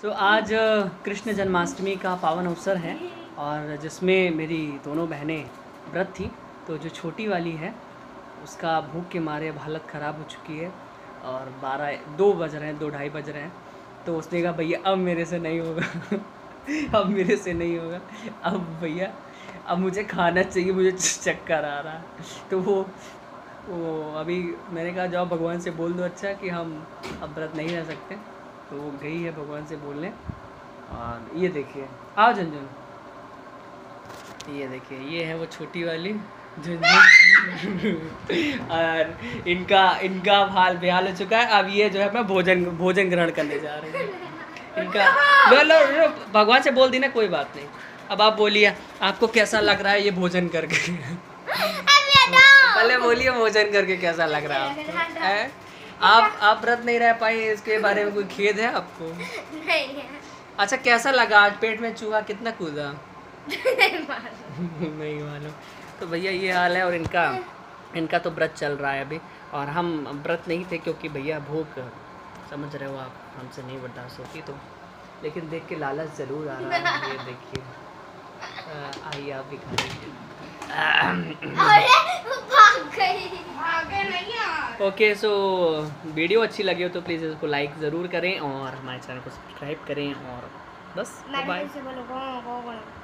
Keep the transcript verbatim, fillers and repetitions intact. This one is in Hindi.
तो आज कृष्ण जन्माष्टमी का पावन अवसर है और जिसमें मेरी दोनों बहनें व्रत थी। तो जो छोटी वाली है उसका भूख के मारे अब हालत ख़राब हो चुकी है और बारह दो बज रहे हैं, दो ढाई बज रहे हैं। तो उसने कहा भैया अब मेरे से नहीं होगा अब मेरे से नहीं होगा अब भैया अब मुझे खाना चाहिए, मुझे चक्कर आ रहा है। तो वो वो अभी मैंने कहा जाओ भगवान से बोल दो अच्छा कि हम अब व्रत नहीं रह सकते। तो वो गई है भगवान से बोलने। और ये देखिए, आओ झुनझुन, ये देखिए ये है वो छोटी वाली झुनझुन और इनका इनका हाल बेहाल हो चुका है। अब ये जो है मैं भोजन भोजन ग्रहण करने जा रही हूँ इनका। लो लो लो भगवान से बोल दी ना, कोई बात नहीं। अब आप बोलिए आपको कैसा लग रहा है ये भोजन करके पहले बोलिए भोजन करके कैसा लग रहा है आपको? आप आप व्रत नहीं रह पाई, इसके बारे में कोई खेद है आपको? नहीं है। अच्छा कैसा लगा आज पेट में चूहा कितना कूदा? नहीं मालूम। नहीं मालूम। तो भैया ये हाल है और इनका इनका तो व्रत चल रहा है अभी और हम व्रत नहीं थे क्योंकि भैया भूख समझ रहे हो आप हमसे नहीं बर्दाश्त होती। तो लेकिन देख के लालच ज़रूर आ रहा है। ये देखिए आइए आप भी खा लीजिए। ओके सो वीडियो अच्छी लगी हो तो प्लीज़ इसको लाइक ज़रूर करें और हमारे चैनल को सब्सक्राइब करें और बस बाय।